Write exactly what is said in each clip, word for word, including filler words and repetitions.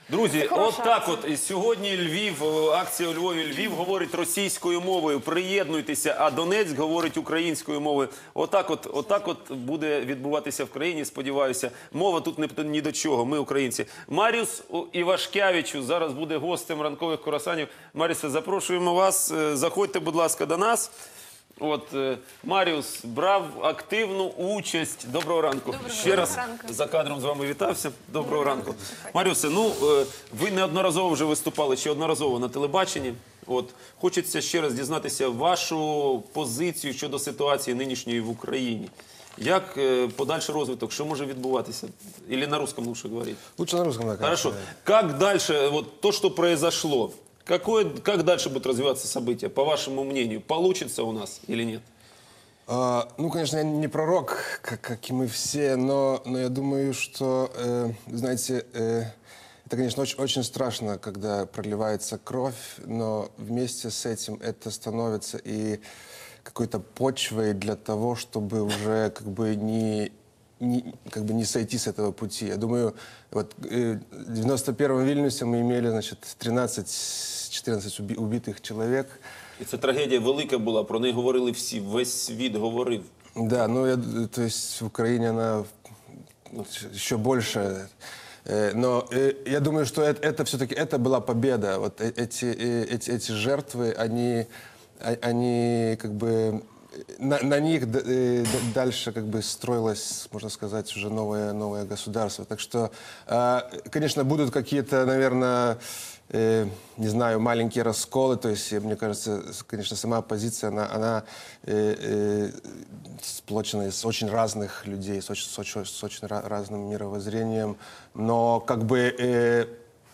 Друзі, от так от і сьогодні Львів, акція у Львові, Львів говорить російською мовою, приєднуйтеся, а Донецьк говорить українською мовою. Отак от, отак от буде відбуватися в країні, сподіваюся. Мова тут не, ні до чого, ми українці. Маріус Івашкевичу зараз буде гостем ранкових курасанів. Маріусе, запрошуємо вас, заходьте, будь ласка, до нас. От, Маріус брав активну участь. Доброго ранку. Доброго Ще раз ранку. за кадром з вами вітався. Доброго ранку. Маріусе, ну, ви неодноразово вже виступали, чи одноразово на телебаченні. От, хочеться ще раз дізнатися вашу позицію щодо ситуації нинішньої в Україні. Як подальший розвиток, що може відбуватися? Или на русском лучше говорить? Лучше на русском, да, конечно. Хорошо. Как дальше, вот то, что произошло, Какое, как дальше будут развиваться события, по вашему мнению? Получится у нас или нет? А, ну, конечно, я не пророк, как, как и мы все, но, но я думаю, что, э, знаете, э, это, конечно, очень, очень страшно, когда проливается кровь, но вместе с этим это становится и какой-то почвой для того, чтобы уже как бы не... Не, как бы не сойти с этого пути. Я думаю, вот э, в девяносто первом Вильнюсе мы имели, значит, тринадцать-четырнадцать уби убитых человек. І це трагедія велика була, про неї говорили всі, весь світ говорив. Да, ну, я, то есть в Украине она еще больше. Э, но э, я думаю, что это, это все-таки, это была победа. Вот эти, э, эти, эти жертвы, они, они как бы... На, на них э, дальше как бы строилось, можно сказать, уже новое, новое государство. Так что, э, конечно, будут какие-то, наверное, э, не знаю, маленькие расколы. То есть, мне кажется, конечно, сама оппозиция, она, она э, э, сплочена из очень разных людей, с очень, с очень, с очень разным мировоззрением. Но как бы э,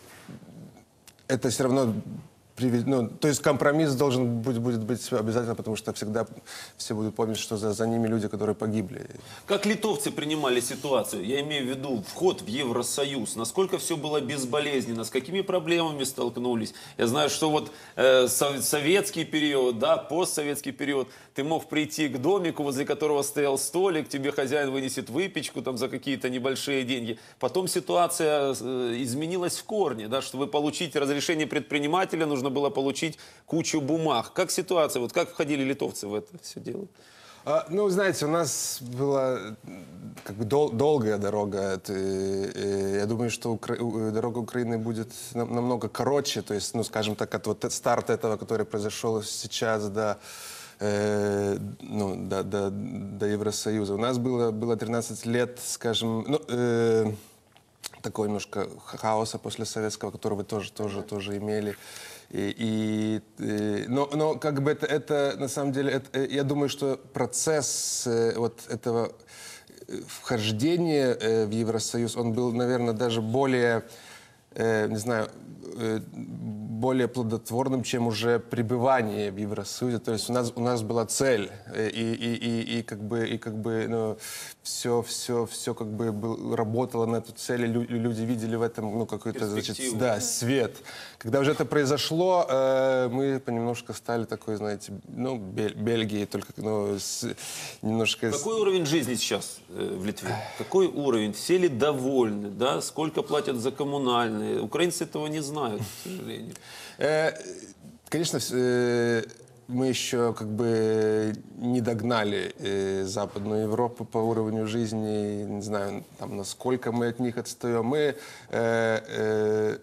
это все равно... Ну, то есть компромисс должен быть, будет быть обязательно, потому что всегда все будут помнить, что за, за ними люди, которые погибли. Как литовцы принимали ситуацию? Я имею в виду вход в Евросоюз. Насколько все было безболезненно? С какими проблемами столкнулись? Я знаю, что вот э, советский период, да, постсоветский период, ты мог прийти к домику, возле которого стоял столик, тебе хозяин вынесет выпечку там, за какие-то небольшие деньги. Потом ситуация э, изменилась в корне, да, чтобы получить разрешение предпринимателя, нужно было получить кучу бумаг. Как ситуация? Вот как входили литовцы в это все дело? А, ну, знаете, у нас была как бы дол долгая дорога. Это, э, я думаю, что Укра дорога Украины будет нам намного короче. То есть, ну, скажем так, от вот старта этого, который произошел сейчас, до, э, ну, до, до, до Евросоюза. У нас было, было тринадцать лет, скажем, ну, э, такого немножко хаоса после советского, который вы тоже, тоже, тоже имели. И, и, и, но, но как бы это, это на самом деле, это, я думаю, что процесс э, вот этого вхождения э, в Евросоюз, он был, наверное, даже более, э, не знаю, э, более плодотворным, чем уже пребывание в Евросоюзе. То есть у нас, у нас была цель, и, и, и, и как бы, и как бы ну, все, все, все как бы был, работало на эту цель, и люди видели в этом ну, какой-то, значит, да, свет. Когда уже это произошло, э, мы понемножку стали такой, знаете, ну, Бель, Бельгией, только ну, с, немножко... Какой уровень жизни сейчас э, в Литве? Какой уровень? Все ли довольны? Да? Сколько платят за коммунальные? Украинцы этого не знают, к сожалению. Э, конечно, э, мы еще как бы не догнали э, Западную Европу по уровню жизни, не знаю, там, насколько мы от них отстаем. Мы... Э, э,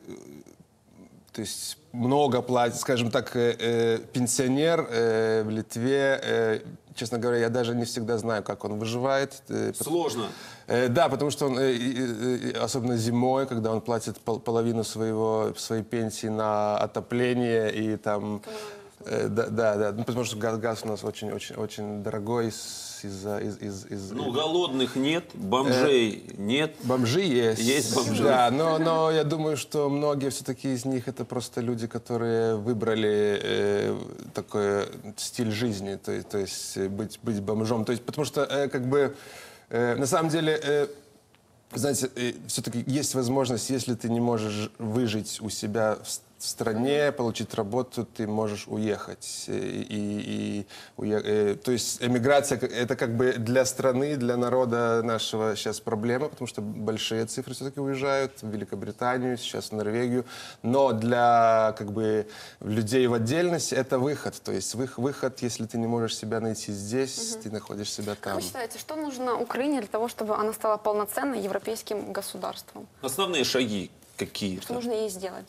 То есть много платит, скажем так, э, э, пенсионер э, в Литве, э, честно говоря, я даже не всегда знаю, как он выживает. Э, Сложно. Э, да, потому что он, э, э, э, особенно зимой, когда он платит пол, половину своего, своей пенсии на отопление и там... Э, да, да, да, ну, потому что газ, газ у нас очень-очень дорогой из-за... Из, из, из, ну, голодных нет, бомжей э, нет. Бомжи есть. Есть бомжи. Да, но, но я думаю, что многие все-таки из них это просто люди, которые выбрали э, такой стиль жизни, то, то есть быть, быть бомжом. То есть, потому что э, как бы э, на самом деле... Э, знаете, все-таки есть возможность, если ты не можешь выжить у себя в стране, получить работу, ты можешь уехать. И, и, и уе- э, то есть эмиграция — это как бы для страны, для народа нашего сейчас проблема, потому что большие цифры все-таки уезжают в Великобританию, сейчас в Норвегию. Но для как бы людей в отдельности это выход. То есть вы- выход, если ты не можешь себя найти здесь, ты находишь себя Как там. вы считаете, что нужно Украине для того, чтобы она стала полноценной европейским государством? Основные шаги Что какие-то. нужно ей сделать?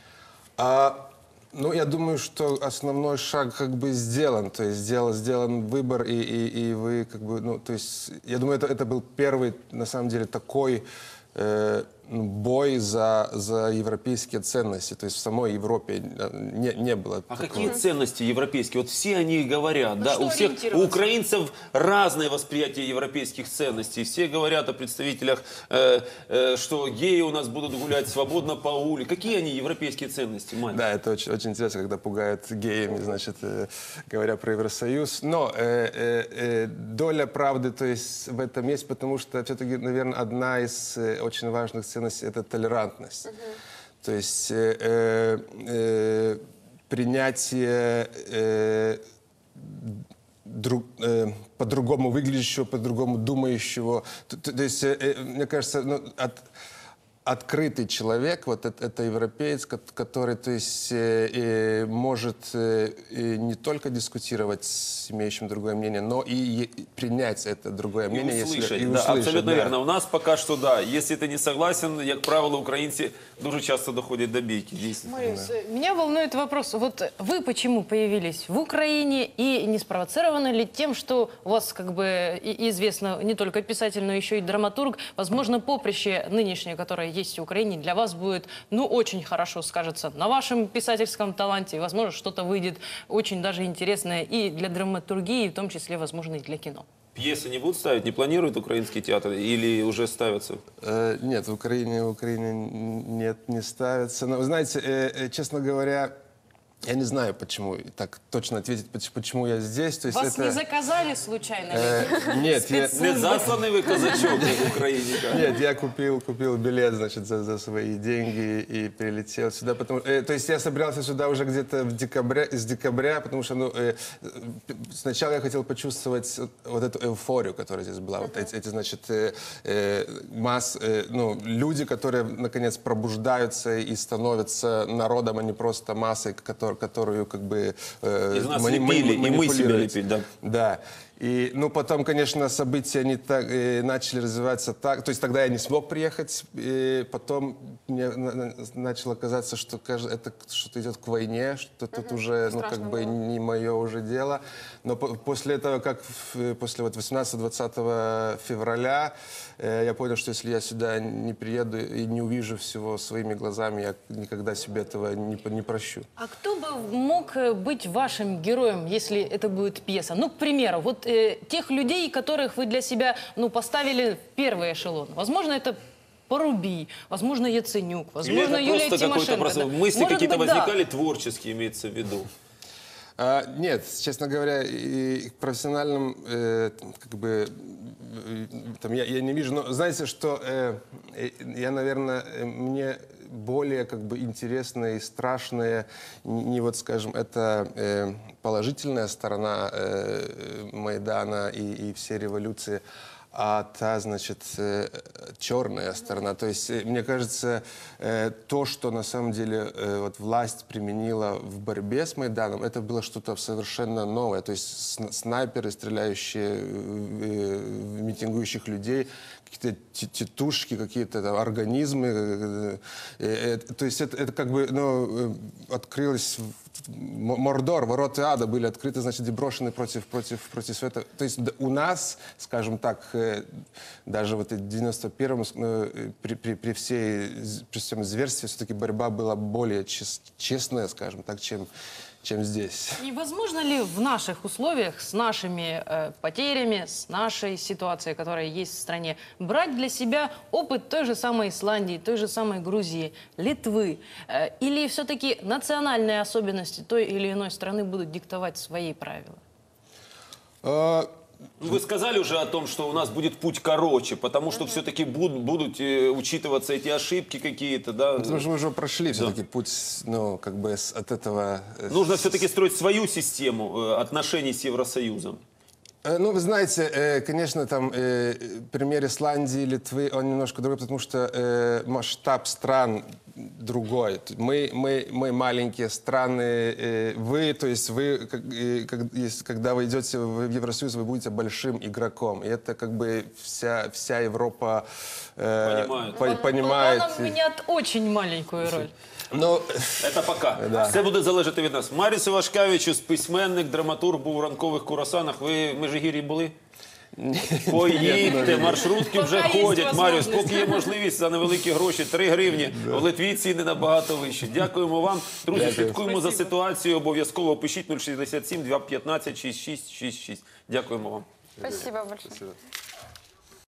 А, ну, я думаю, что основной шаг как бы сделан, то есть сделан, сделан выбор, и, и, и вы как бы, ну, то есть, я думаю, это, это был первый, на самом деле, такой э, ну, бой за, за европейские ценности, то есть в самой Европе не, не было А такого. какие ценности европейские? Вот все они говорят, да, что у всех, у ориентироваться? украинцев разное восприятие европейских ценностей. Все говорят о представителях, э, э, что геи у нас будут гулять свободно по улице. Какие они европейские ценности, Мань? Да, это очень, очень интересно, когда пугают геями, значит, э, говоря про Евросоюз. Но э, э, э, доля правды, то есть в этом есть, потому что все-таки, наверное, одна из э, очень важных ценностей — это толерантность. То есть э, э, э, принятие э, друг, э, по-другому выглядящего, по-другому думающего. То, то- то есть, э, э, мне кажется, ну, от, открытый человек, вот это, это европеец, ко- который, то есть, э, э, может э, э, не только дискутировать с имеющим другое мнение, но и е- принять это другое И мнение. услышать, если, и да, услышать, абсолютно да. верно. У нас пока что, да, если ты не согласен, як правило, українці дуже часто доходять до бійки, дійсно. Марис, меня волнует вопрос. Вот вы почему появились в Украине и не спровоцированы ли тем, что у вас, как бы, и- известно не только писатель, но еще и драматург, возможно, поприще нынешнее, которое есть в Украине, для вас будет, ну, очень хорошо скажется на вашем писательском таланте, и, возможно, что-то выйдет очень даже интересное и для драматургии, в том числе, возможно, и для кино. Пьесы не будут ставить, не планируют украинские театры или уже ставятся? Э, Нет, в Украине, в Украине н- нет, не ставится. Но, вы знаете, э, э, честно говоря, я не знаю, почему, так точно ответить, поч- почему я здесь. То есть Вас это, не заказали случайно? ли? э, нет, я, Не засланий ви казачок в Україні. кажуть. нет, я купил, купил билет, значит, за, за свои деньги и прилетел сюда. Потому, э, то есть я собирался сюда уже где-то в декабре, с декабря, потому что ну, э, п- сначала я хотел почувствовать вот, вот эту эйфорию, которая здесь была. Вот эти, эти, значит, э, э, масс, э, ну, люди, которые, наконец, пробуждаются и становятся народом, а не просто массой, которую, которую как бы... э, Из нас мани- лепили, и мы себя манипулировать. лепить, да. Да. И, ну, потом, конечно, события не так, э, начали развиваться так. То есть тогда я не смог приехать. И потом мне на- на- начало казаться, что кажется, это что-то идет к войне, что тут уже, ну, как Страшно бы было. не мое уже дело. Но по- после этого, как в- после вот восемнадцатого-двадцатого февраля, э, я понял, что если я сюда не приеду и не увижу всего своими глазами, я никогда себе этого не, по- не прощу. А кто бы мог э, быть вашим героем, если это будет пьеса? Ну, к примеру, вот э, тех людей, которых вы для себя, ну, поставили в первый эшелон. Возможно, это Поруби, возможно, Яценюк, возможно, Или это Юлия просто какой-то Тимошенко. просто да. мысли Может какие-то быть, да. возникали, творческие имеется в виду? А, нет, честно говоря, и, и к профессиональным, э, как бы, э, там, я, я не вижу, но знаете, что э, э, я, наверное, э, мне более как бы интересное и страшное, не, не вот, скажем, это э, положительная сторона э, Майдана и, и всей революции, а та, значит, э, черная сторона. То есть, э, мне кажется, э, то, что на самом деле э, вот власть применила в борьбе с Майданом, это было что-то совершенно новое. То есть сн- снайперы, стреляющие э, в митингующих людей, какие-то те- тетушки, какие-то там организмы. э, э, э, То есть это, это как бы, ну, э, открылось... в- М- Мордор, ворота ада были открыты, значит, и брошены против, против, против этого. То есть д- у нас, скажем так, э, даже вот в девяносто первом, э, при, при, при, всей, з- при всем зверстве, все-таки борьба была более чес- честная, скажем так, чем, чем здесь. И возможно ли в наших условиях, с нашими э, потерями, с нашей ситуацией, которая есть в стране, брать для себя опыт той же самой Исландии, той же самой Грузии, Литвы? Э, или все-таки национальные особенности той или иной страны будут диктовать свои правила? Э, Ну, вы сказали уже о том, что у нас будет путь короче, потому что все-таки будут, будут э, учитываться эти ошибки какие-то, да? Потому что мы уже прошли все-таки путь, ну, как бы с- от этого... э, Нужно все-таки строить свою систему э, отношений с Евросоюзом. Э, Ну, вы знаете, э, конечно, там э, пример Исландии, Литвы, он немножко другой, потому что э, масштаб стран другой. Т- Мы, мы, мы маленькие страны, э, вы, то есть вы, как- э, как- если- когда вы идете в Евросоюз, вы будете большим игроком. И это как бы вся, вся Европа э, Понимает. по- понимает. Балканам меняет очень маленькую роль. Ну, Це пока. Все буде залежати від нас. Маріс Івашкевичус, письменник, драматург, був у ранкових курасанах. Ви в Межигір'ї були? Поїдьте, маршрутки вже Поки є ходять. Маріус, можливість. поки є можливість за невеликі гроші, три гривні. В Литві ціни набагато вищі. Дякуємо вам. Друзі, Дякую. слідкуємо за ситуацією. Обов'язково пишіть нуль шістдесят сім два п'ятнадцять шість шість шість шість. Дякуємо вам. Спасибо большое.